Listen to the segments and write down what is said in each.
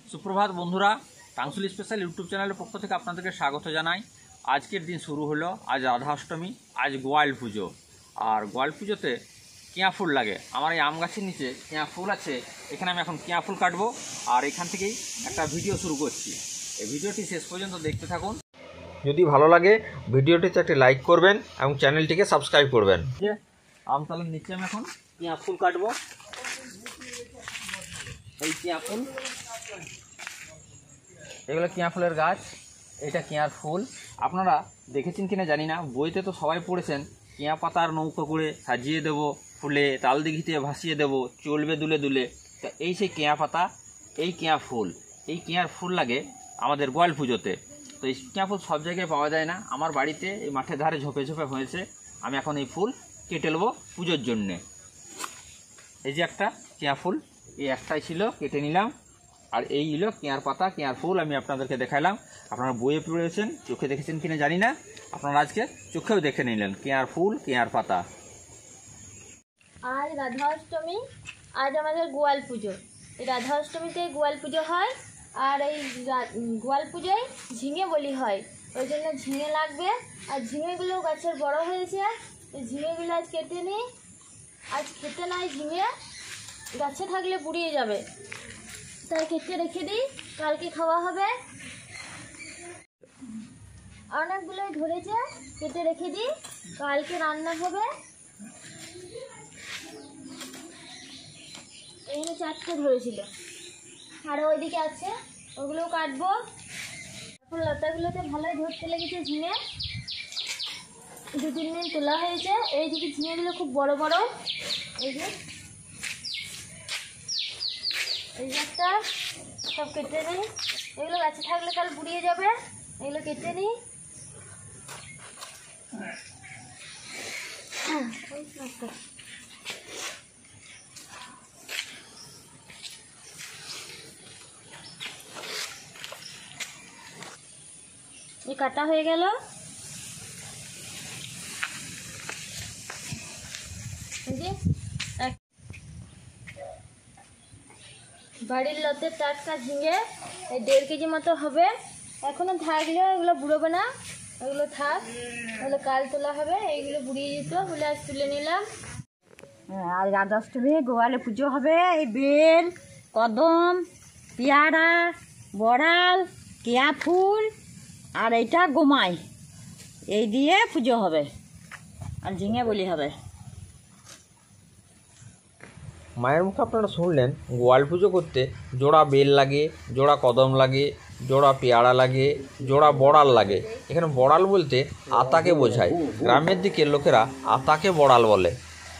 सुप्रभात बंधुरा टांगसुल special YouTube channel पक्ष থেকে আপনাদেরকে স্বাগত জানাই। আজকের দিন শুরু হলো, আজ রাধাষ্টমী, আজ গোয়াল পুজো। আর গোয়াল পুজোতে কিয়া ফুল লাগে। আমার এই আম গাছের নিচে কিয়া ফুল আছে, এখানে আমি এখন কিয়া ফুল কাটবো আর এখান থেকেই একটা ভিডিও শুরু করছি। এই ভিডিওটি শেষ পর্যন্ত দেখতে থাকুন। যদি ভালো লাগে ভিডিওটিতে একটা লাইক করবেন এবং চ্যানেলটিকে সাবস্ক্রাইব করবেন। যে আমতলার নিচে আমি এখন কিয়া ফুল কাটবো। এই কিয়া ফুল, এগুলো কিয়া ফুলের গাছ, এটা কিয়ার ফুল। আপনারা দেখেছেন কিনা জানি না, বইতে তো সবাই পড়েছেন কিয়া পাতার নৌকো করে সাজিয়ে দেবো, ফুলে তাল দিঘিতে ভাসিয়ে দেবো, চলবে দুলে দুলে। তা এই সেই কিয়া পাতা, এই কিয়া ফুল, এই কিয়ার ফুল লাগে আমাদের গোয়াল পুজোতে। তো এই কিয়া ফুল সব জায়গায় পাওয়া যায় না। আমার বাড়িতে এই মাঠের ধারে ঝোপে ঝোপে হয়েছে। আমি এখন এই ফুল কেটে নেবো পুজোর জন্যে। এই যে একটা কিয়া ফুল, এই একটাই ছিল, কেটে নিলাম। আর এই হলো কিয়ার পাতা, কিয়ার ফুল আমি আপনাদেরকে দেখালাম। আপনারা বইয়ে পড়েছেন, চোখে দেখেছেন কিনা জানি না, আপনারা আজকে চোখেও দেখে নিলেন কিয়ার ফুল, কিয়ার পাতা। আজ রাধাষ্টমী, আজ আমাদের গোয়াল পুজো। এই রাধাষ্টমীতে গোয়াল পুজো হয়। আর এই গোয়াল পুজোয় ঝিঙে বলি হয়, ওই জন্য ঝিঙে লাগবে। আর ঝিঙেগুলো গাছের বড় হয়েছে, এই ঝিঙেগুলো আজ কেটে নিই। আজ খেতে নাই, ঝিঙে গাছে থাকলে পুড়িয়ে যাবে, তাই কেটে রেখে দিই, কালকে খাওয়া হবে। অনেকগুলোই ধরেছে, কেটে রেখে দিই, কালকে রান্না হবে। এখানে 4টে ধরেছিল, আরও ওইদিকে আছে, ওগুলোও কাটবো। এখন লতাগুলোতে ভালোই ধরতে লেগেছে ঝিঙে, 2-3 দিন তোলা হয়েছে। এইদিকে ঝিঙেগুলো খুব বড় বড়, এই যে এই একটা সব কেটে নিই। এগুলো গাছে থাকলে কাল পুড়িয়ে যাবে, এগুলো কেটে নিই। এই কাটা হয়ে গেল। বাড়ির লতের টাটকা ঝিঙে, এই 1.5 কেজি মতো হবে। এখনো থাকলেও এগুলো বুড়োবে না, এগুলো থাক, এগুলো কাল তোলা হবে। এইগুলো বুড়িয়ে যেত বলে আজ তুলে নিলাম। আর রাধাষ্টমী গোয়ালে পুজো হবে। এই বেল, কদম, পেয়ারা, বড়াল, কেয়া ফুল আর এইটা গোমাই, এই দিয়ে পুজো হবে। আর ঝিঙে বলি হবে। মায়ের মুখে আপনারা শুনলেন, গোয়াল পুজো করতে জোড়া বেল লাগে, জোড়া কদম লাগে, জোড়া পেয়ারা লাগে, জোড়া বড়াল লাগে। এখানে বড়াল বলতে আতাকে বোঝায়। গ্রামের দিকের লোকেরা আতাকে বড়াল বলে।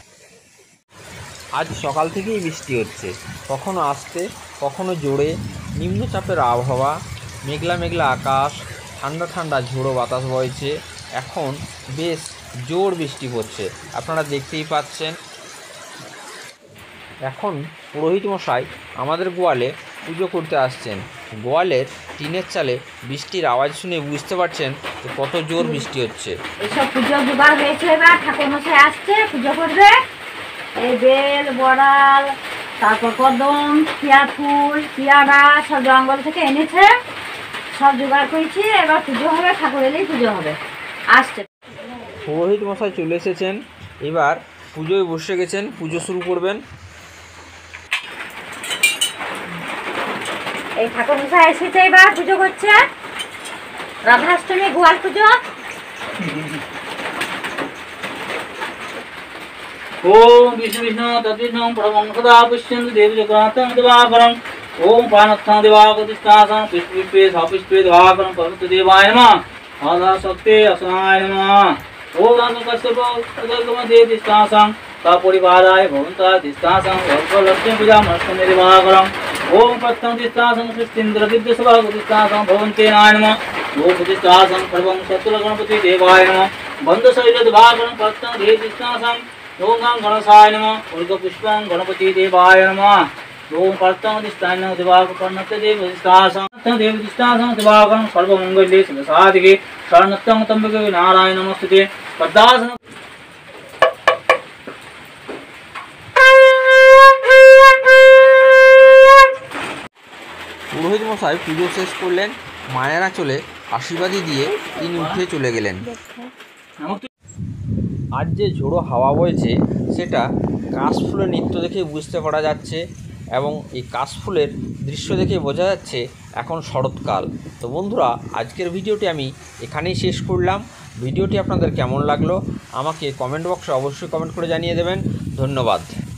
আজ সকাল থেকেই বৃষ্টি হচ্ছে, কখনো আস্তে কখনো জোরে। নিম্নচাপের আবহাওয়া, মেঘলা মেঘলা আকাশ, ঠান্ডা ঠান্ডা ঝোড়ো বাতাস বইছে। এখন বেশ জোর বৃষ্টি পড়ছে, আপনারা দেখতেই পাচ্ছেন। এখন পুরোহিত মশাই আমাদের গোয়ালে পুজো করতে আসছেন। গোয়ালের টিনের চালে বৃষ্টির আওয়াজ শুনে বুঝতে পারছেন যে কত জোর বৃষ্টি হচ্ছে। এইসব পুজো জোগাড় হয়েছে, এবার ঠাকুর মশাই আসছে পুজো করবে। এই বেল, বড়াল, তারপর কদম, পেয়া ফুল, পেয়ারা সব জঙ্গল থেকে এনেছে, সব জোগাড় করেছি। এবার পুজো হবে, ঠাকুর এলেই পুজো হবে। আসছে পুরোহিত মশাই চলে এসেছেন, এবার পুজোয় বসে গেছেন, পুজো শুরু করবেন। এই ঠাকুর মশাই এসেছে, এবার পুজো করছে। রাধাষ্টমী গোয়াল পুজো। ओम विष्णु विष्णु तद्विष्णु परमं सदा पुष्यन्तु देव जगन्नाथं दिवाकरं। ओम पानत्थं दिवाकरतिष्ठासं पुष्पे पुष्पे दिवाकरं परमत देवाय नमः। आधा शक्ति असनाय नमः। ओम रामकश्यपो तदगमते तिष्ठासं सपरिवाराय भवन्ता तिष्ठासं वर्गलक्ष्मी पूजा मनस्कन्धे दिवाकरं। ओम प्रत्यं तिष्ठासं सृष्टिन्द्र विद्यसभा तिष्ठासं भवन्ते नाय नमः। ओम तिष्ठासं सर्वं सत्वगणपति देवाय नमः। बन्धशैल दिवाकरं प्रत्यं देव तिष्ठासं ओम गणेशाय नमः। उर्गपुष्पं गणपति देवाय नमः। ओम कर्तं दिष्टान्न दिवाकर्णस्य देवदिष्टासं देवदिष्टासं दिवाकरं सर्वमङ्गल्ये शिवसाधिके शरणत्तं त्र्यम्बके नारायण नमस्ते। पद्मासनं পুরোহিত মশাই পুজো শেষ করলেন, মায়েরা চলে আশীর্বাদী দিয়ে তিনি উঠে চলে গেলেন। আজ যে ঝোড়ো হাওয়া বইছে সেটা কাশফুলের নৃত্য দেখে বুঝতে পারা যাচ্ছে, এবং এই কাশফুলের দৃশ্য দেখে বোঝা যাচ্ছে এখন শরৎকাল। তো বন্ধুরা, আজকের ভিডিওটি আমি এখানেই শেষ করলাম। ভিডিওটি আপনাদের কেমন লাগলো আমাকে কমেন্ট বক্সে অবশ্যই কমেন্ট করে জানিয়ে দেবেন। ধন্যবাদ।